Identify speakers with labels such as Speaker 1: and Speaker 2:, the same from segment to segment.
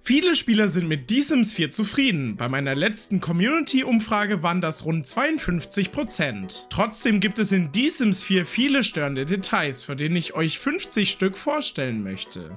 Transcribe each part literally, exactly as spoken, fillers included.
Speaker 1: Viele Spieler sind mit The Sims vier zufrieden. Bei meiner letzten Community-Umfrage waren das rund zweiundfünfzig Prozent. Trotzdem gibt es in The Sims vier viele störende Details, von denen ich euch fünfzig Stück vorstellen möchte.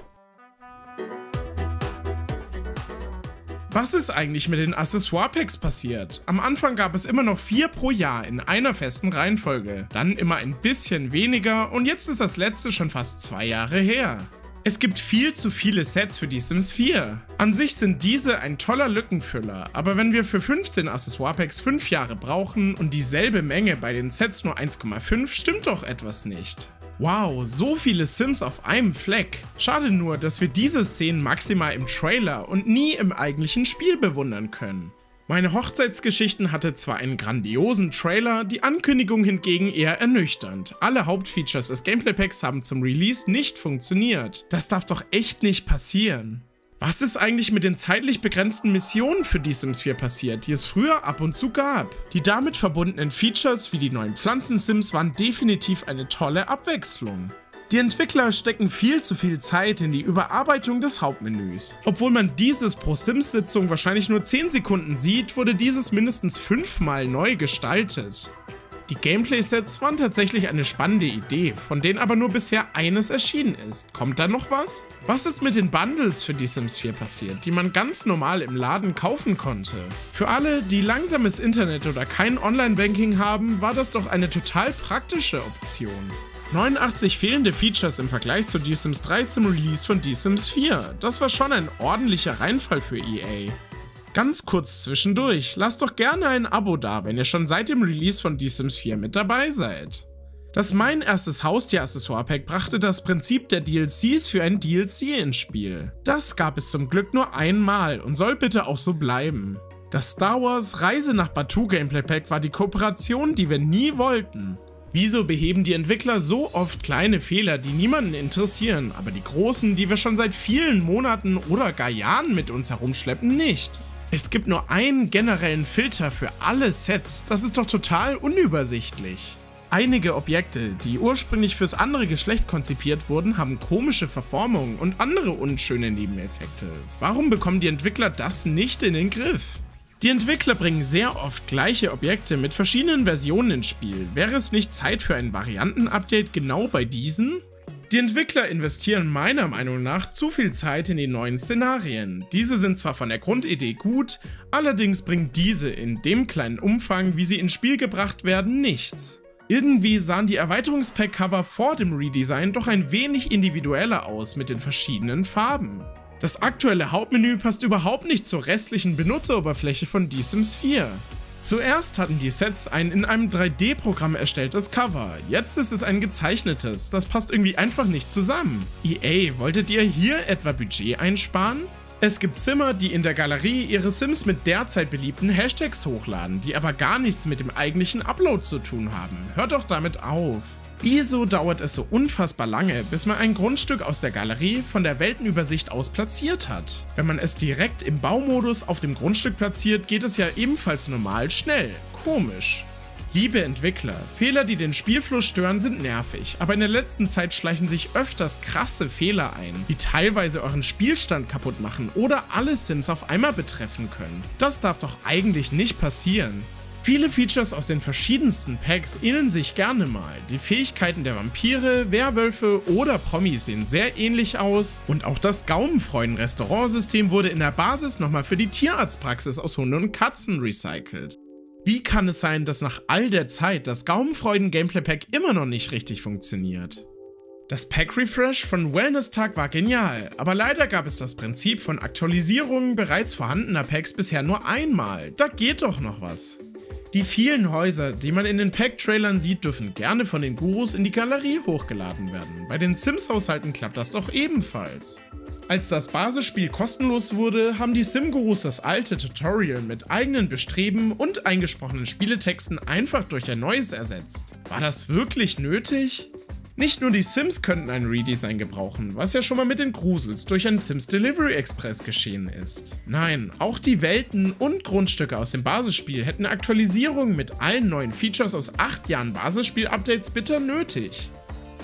Speaker 1: Was ist eigentlich mit den Accessoire-Packs passiert? Am Anfang gab es immer noch vier pro Jahr in einer festen Reihenfolge, dann immer ein bisschen weniger und jetzt ist das letzte schon fast zwei Jahre her. Es gibt viel zu viele Sets für The Sims vier. An sich sind diese ein toller Lückenfüller, aber wenn wir für fünfzehn Accessoire-Packs fünf Jahre brauchen und dieselbe Menge bei den Sets nur eins Komma fünf, stimmt doch etwas nicht. Wow, so viele Sims auf einem Fleck. Schade nur, dass wir diese Szenen maximal im Trailer und nie im eigentlichen Spiel bewundern können. Meine Hochzeitsgeschichten hatte zwar einen grandiosen Trailer, die Ankündigung hingegen eher ernüchternd. Alle Hauptfeatures des Gameplay-Packs haben zum Release nicht funktioniert. Das darf doch echt nicht passieren. Was ist eigentlich mit den zeitlich begrenzten Missionen für The Sims vier passiert, die es früher ab und zu gab? Die damit verbundenen Features wie die neuen Pflanzen-Sims waren definitiv eine tolle Abwechslung. Die Entwickler stecken viel zu viel Zeit in die Überarbeitung des Hauptmenüs. Obwohl man dieses pro Sims-Sitzung wahrscheinlich nur zehn Sekunden sieht, wurde dieses mindestens fünfmal neu gestaltet. Die Gameplay-Sets waren tatsächlich eine spannende Idee, von denen aber nur bisher eines erschienen ist. Kommt da noch was? Was ist mit den Bundles für The Sims vier passiert, die man ganz normal im Laden kaufen konnte? Für alle, die langsames Internet oder kein Online-Banking haben, war das doch eine total praktische Option. neunundachtzig fehlende Features im Vergleich zu The Sims drei zum Release von The Sims vier. Das war schon ein ordentlicher Reinfall für E A. Ganz kurz zwischendurch, lasst doch gerne ein Abo da, wenn ihr schon seit dem Release von The Sims vier mit dabei seid. Das Mein erstes Haustier-Accessoire-Pack brachte das Prinzip der D L Cs für ein D L C ins Spiel. Das gab es zum Glück nur einmal und soll bitte auch so bleiben. Das Star Wars Reise nach Batuu Gameplay Pack war die Kooperation, die wir nie wollten. Wieso beheben die Entwickler so oft kleine Fehler, die niemanden interessieren, aber die großen, die wir schon seit vielen Monaten oder gar Jahren mit uns herumschleppen, nicht? Es gibt nur einen generellen Filter für alle Sets, das ist doch total unübersichtlich. Einige Objekte, die ursprünglich fürs andere Geschlecht konzipiert wurden, haben komische Verformungen und andere unschöne Nebeneffekte. Warum bekommen die Entwickler das nicht in den Griff? Die Entwickler bringen sehr oft gleiche Objekte mit verschiedenen Versionen ins Spiel. Wäre es nicht Zeit für ein Varianten-Update genau bei diesen? Die Entwickler investieren meiner Meinung nach zu viel Zeit in die neuen Szenarien. Diese sind zwar von der Grundidee gut, allerdings bringen diese in dem kleinen Umfang, wie sie ins Spiel gebracht werden, nichts. Irgendwie sahen die Erweiterungspack-Cover vor dem Redesign doch ein wenig individueller aus mit den verschiedenen Farben. Das aktuelle Hauptmenü passt überhaupt nicht zur restlichen Benutzeroberfläche von The Sims vier. Zuerst hatten die Sets ein in einem drei D Programm erstelltes Cover, jetzt ist es ein gezeichnetes, das passt irgendwie einfach nicht zusammen. E A, wolltet ihr hier etwa Budget einsparen? Es gibt Zimmer, die in der Galerie ihre Sims mit derzeit beliebten Hashtags hochladen, die aber gar nichts mit dem eigentlichen Upload zu tun haben. Hört doch damit auf. Wieso dauert es so unfassbar lange, bis man ein Grundstück aus der Galerie von der Weltenübersicht aus platziert hat? Wenn man es direkt im Baumodus auf dem Grundstück platziert, geht es ja ebenfalls normal schnell. Komisch. Liebe Entwickler, Fehler, die den Spielfluss stören, sind nervig, aber in der letzten Zeit schleichen sich öfters krasse Fehler ein, die teilweise euren Spielstand kaputt machen oder alle Sims auf einmal betreffen können. Das darf doch eigentlich nicht passieren. Viele Features aus den verschiedensten Packs ähneln sich gerne mal. Die Fähigkeiten der Vampire, Werwölfe oder Promis sehen sehr ähnlich aus und auch das Gaumenfreuden-Restaurantsystem wurde in der Basis nochmal für die Tierarztpraxis aus Hunden und Katzen recycelt. Wie kann es sein, dass nach all der Zeit das Gaumenfreuden-Gameplay-Pack immer noch nicht richtig funktioniert? Das Pack-Refresh von Wellness-Tag war genial, aber leider gab es das Prinzip von Aktualisierungen bereits vorhandener Packs bisher nur einmal. Da geht doch noch was. Die vielen Häuser, die man in den Pack-Trailern sieht, dürfen gerne von den Gurus in die Galerie hochgeladen werden. Bei den Sims-Haushalten klappt das doch ebenfalls. Als das Basisspiel kostenlos wurde, haben die Sim-Gurus das alte Tutorial mit eigenen Bestreben und eingesprochenen Spieletexten einfach durch ein neues ersetzt. War das wirklich nötig? Nicht nur die Sims könnten ein Redesign gebrauchen, was ja schon mal mit den Grusels durch einen Sims Delivery Express geschehen ist. Nein, auch die Welten und Grundstücke aus dem Basisspiel hätten Aktualisierungen mit allen neuen Features aus acht Jahren Basisspiel-Updates bitter nötig.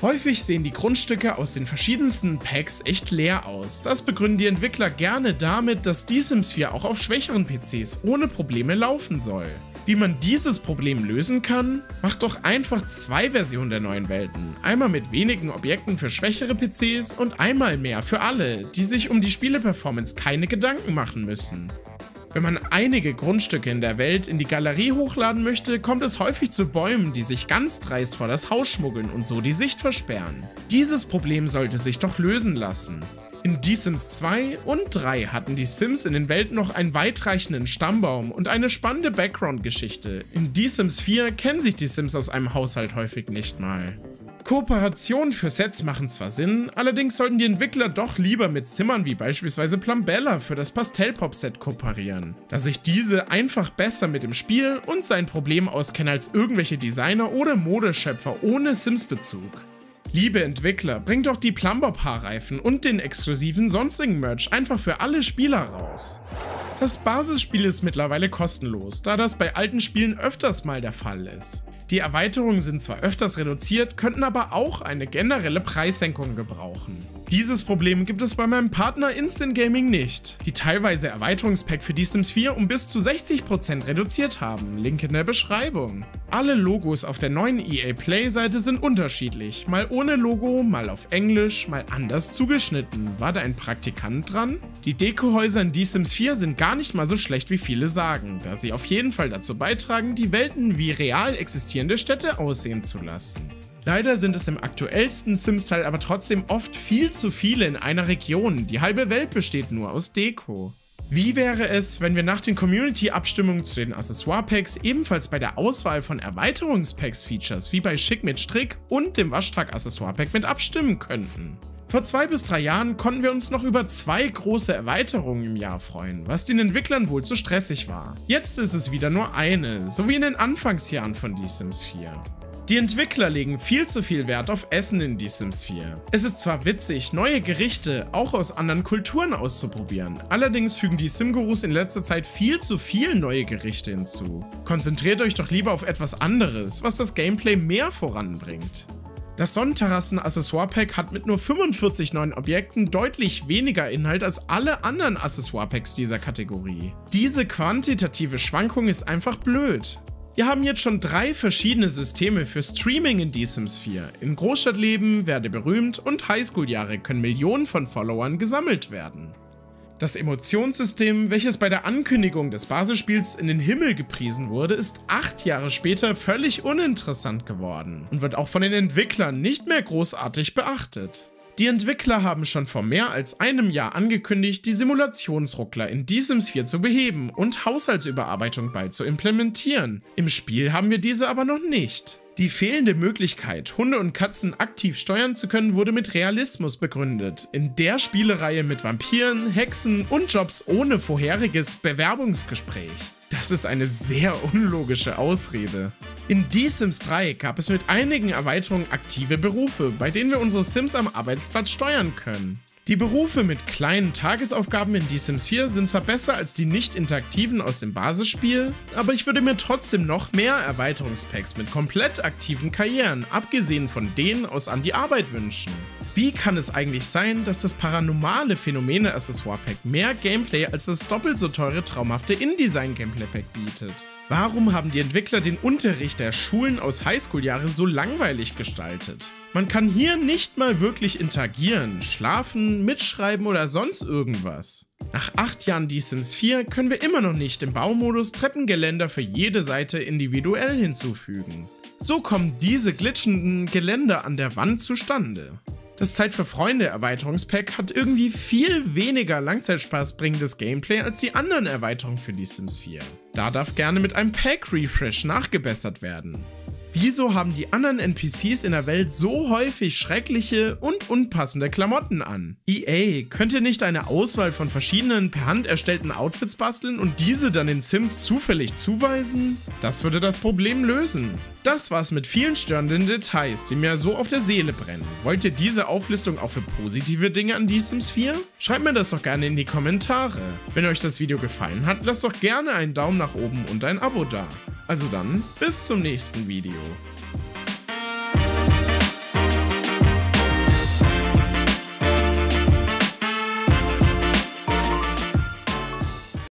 Speaker 1: Häufig sehen die Grundstücke aus den verschiedensten Packs echt leer aus. Das begründen die Entwickler gerne damit, dass die Sims vier auch auf schwächeren P Cs ohne Probleme laufen soll. Wie man dieses Problem lösen kann? Macht doch einfach zwei Versionen der neuen Welten. Einmal mit wenigen Objekten für schwächere P Cs und einmal mehr für alle, die sich um die Spieleperformance keine Gedanken machen müssen. Wenn man einige Grundstücke in der Welt in die Galerie hochladen möchte, kommt es häufig zu Bäumen, die sich ganz dreist vor das Haus schmuggeln und so die Sicht versperren. Dieses Problem sollte sich doch lösen lassen. In Die Sims zwei und drei hatten die Sims in den Welten noch einen weitreichenden Stammbaum und eine spannende Background-Geschichte. In Die Sims vier kennen sich die Sims aus einem Haushalt häufig nicht mal. Kooperationen für Sets machen zwar Sinn, allerdings sollten die Entwickler doch lieber mit Zimmern wie beispielsweise Plumbella für das Pastell-Pop-Set kooperieren, da sich diese einfach besser mit dem Spiel und sein Problem auskennen als irgendwelche Designer oder Modeschöpfer ohne Sims-Bezug. Liebe Entwickler, bringt doch die Plumbob-Haarreifen und den exklusiven sonstigen Merch einfach für alle Spieler raus. Das Basisspiel ist mittlerweile kostenlos, da das bei alten Spielen öfters mal der Fall ist. Die Erweiterungen sind zwar öfters reduziert, könnten aber auch eine generelle Preissenkung gebrauchen. Dieses Problem gibt es bei meinem Partner Instant Gaming nicht, die teilweise Erweiterungspack für Die Sims vier um bis zu sechzig Prozent reduziert haben, Link in der Beschreibung. Alle Logos auf der neuen E A Play Seite sind unterschiedlich, mal ohne Logo, mal auf Englisch, mal anders zugeschnitten. War da ein Praktikant dran? Die Dekohäuser in Die Sims vier sind gar nicht mal so schlecht wie viele sagen, da sie auf jeden Fall dazu beitragen, die Welten wie real existierende Städte aussehen zu lassen. Leider sind es im aktuellsten Sims-Teil aber trotzdem oft viel zu viele in einer Region, die halbe Welt besteht nur aus Deko. Wie wäre es, wenn wir nach den Community-Abstimmungen zu den Accessoire-Packs ebenfalls bei der Auswahl von Erweiterungspacks-Features wie bei Schick mit Strick und dem Waschtag-Accessoire-Pack mit abstimmen könnten? Vor zwei bis drei Jahren konnten wir uns noch über zwei große Erweiterungen im Jahr freuen, was den Entwicklern wohl zu stressig war. Jetzt ist es wieder nur eine, so wie in den Anfangsjahren von Die Sims vier. Die Entwickler legen viel zu viel Wert auf Essen in Die Sims vier. Es ist zwar witzig, neue Gerichte auch aus anderen Kulturen auszuprobieren, allerdings fügen die Sim-Gurus in letzter Zeit viel zu viel neue Gerichte hinzu. Konzentriert euch doch lieber auf etwas anderes, was das Gameplay mehr voranbringt. Das Sonnenterrassen-Accessoire-Pack hat mit nur fünfundvierzig neuen Objekten deutlich weniger Inhalt als alle anderen Accessoire-Packs dieser Kategorie. Diese quantitative Schwankung ist einfach blöd. Wir haben jetzt schon drei verschiedene Systeme für Streaming in Die Sims vier. In Großstadtleben, Werde berühmt und Highschool-Jahre können Millionen von Followern gesammelt werden. Das Emotionssystem, welches bei der Ankündigung des Basisspiels in den Himmel gepriesen wurde, ist acht Jahre später völlig uninteressant geworden und wird auch von den Entwicklern nicht mehr großartig beachtet. Die Entwickler haben schon vor mehr als einem Jahr angekündigt, die Simulationsruckler in Die Sims vier zu beheben und Haushaltsüberarbeitung bald zu implementieren. Im Spiel haben wir diese aber noch nicht. Die fehlende Möglichkeit, Hunde und Katzen aktiv steuern zu können, wurde mit Realismus begründet. In der Spielereihe mit Vampiren, Hexen und Jobs ohne vorheriges Bewerbungsgespräch. Das ist eine sehr unlogische Ausrede. In Die Sims drei gab es mit einigen Erweiterungen aktive Berufe, bei denen wir unsere Sims am Arbeitsplatz steuern können. Die Berufe mit kleinen Tagesaufgaben in Die Sims vier sind zwar besser als die nicht interaktiven aus dem Basisspiel, aber ich würde mir trotzdem noch mehr Erweiterungspacks mit komplett aktiven Karrieren, abgesehen von denen aus An die Arbeit wünschen. Wie kann es eigentlich sein, dass das paranormale Phänomene Accessoire Pack mehr Gameplay als das doppelt so teure traumhafte InDesign Gameplay Pack bietet? Warum haben die Entwickler den Unterricht der Schulen aus Highschool-Jahre so langweilig gestaltet? Man kann hier nicht mal wirklich interagieren, schlafen, mitschreiben oder sonst irgendwas. Nach acht Jahren Die Sims vier können wir immer noch nicht im Baumodus Treppengeländer für jede Seite individuell hinzufügen. So kommen diese glitschenden Geländer an der Wand zustande. Das Zeit für Freunde Erweiterungspack hat irgendwie viel weniger langzeitspaßbringendes Gameplay als die anderen Erweiterungen für Die Sims vier. Da darf gerne mit einem Pack-Refresh nachgebessert werden. Wieso haben die anderen N P Cs in der Welt so häufig schreckliche und unpassende Klamotten an? E A, könnt ihr nicht eine Auswahl von verschiedenen per Hand erstellten Outfits basteln und diese dann den Sims zufällig zuweisen? Das würde das Problem lösen. Das war's mit vielen störenden Details, die mir so auf der Seele brennen. Wollt ihr diese Auflistung auch für positive Dinge an Die Sims vier? Schreibt mir das doch gerne in die Kommentare. Wenn euch das Video gefallen hat, lasst doch gerne einen Daumen nach oben und ein Abo da. Also dann, bis zum nächsten Video.